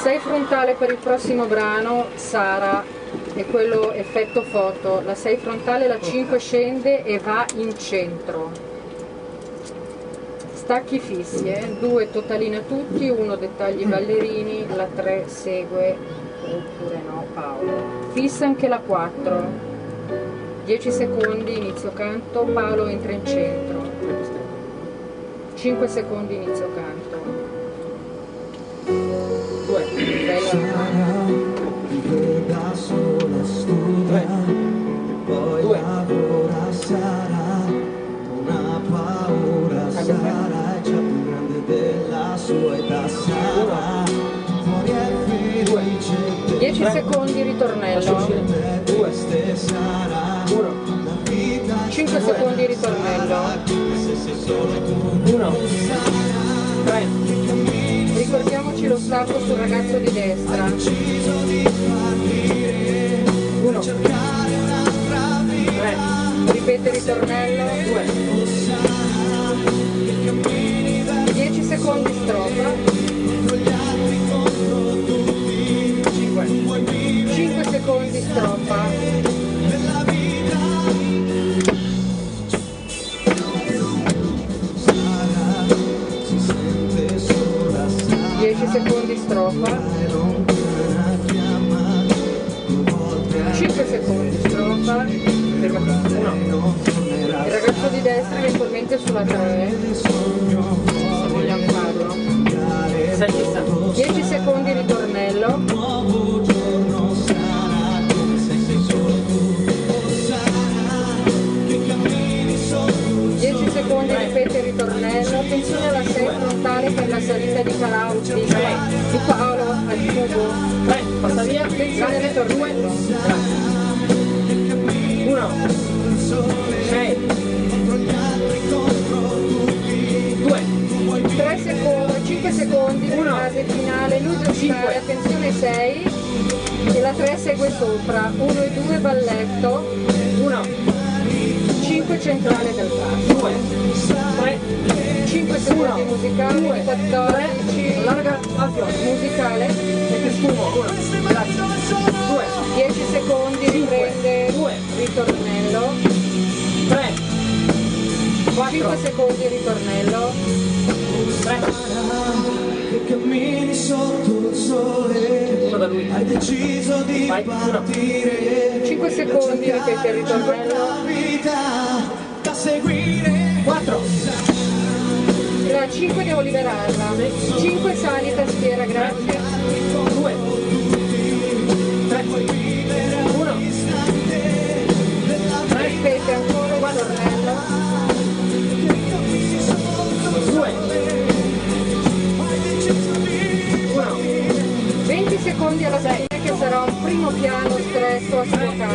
6 frontale per il prossimo brano, Sara, è quello effetto foto. La 6 frontale, la 5 scende e va in centro. Stacchi fissi, 2 totalina tutti, 1 dettagli ballerini, la 3 segue, oppure no, Paolo. Fissa anche la 4. 10 secondi, inizio canto, Paolo entra in centro. 5 secondi, inizio canto. 2. Vive da sola, studia, poi lavora, sarà una paura, sarà già più grande della sua età, sarà fuori è felice. 10 secondi, ritornello. 5 secondi, ritornello. 1, 3. Ricordiamoci lo stacco sul ragazzo di destra. 1, 3. Ripete ritornello. 2. 10 secondi strofa. 5 secondi strofa. 10 secondi strofa. 5 secondi strofa. Il ragazzo di destra eventualmente sulla 3, se vogliamo farlo. 10 secondi ritornello. 10 secondi ripete il ritornello. Attenzione alla 6 frontale per la salita di Calauci di Paolo al tubo. Passa via. Attenzione al ritornello. 1, 6, 2, 3 secondi, 5 secondi, fase finale, lui deve stare, attenzione 6 e la 3 segue sopra, 1 e 2 balletto, 1, 5 centrale del passo, 2, 3, 5 secondi musicali, 14, larga al fiore, musicale, e ti sfumo, 1, grazie, 2, 10 secondi, riprende, 2, ritornello, 3, 4, 5 secondi, ritornello, 3, Che cammini sotto il sole, uno da lui, hai deciso di vai, partire. 5 secondi, ripete il ritornello, Vita da seguire. 4, la 5 devo liberarla, 5 salita schiera, grazie, 2, 3, 1, ripete ancora il ritornello, 2, 1, 20 secondi alla fine che sarà un primo piano stretto a suo capo.